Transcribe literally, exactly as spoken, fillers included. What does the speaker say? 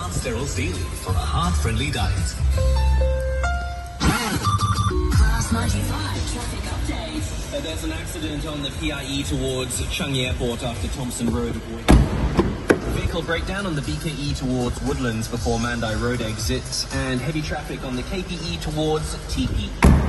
Advanced Sterile Steel for a heart-friendly diet. Class ninety-five traffic update. Uh, there's an accident on the P I E towards Changi Airport after Thompson Road. Vehicle breakdown on the B K E towards Woodlands before Mandai Road exit, and heavy traffic on the K P E towards T P.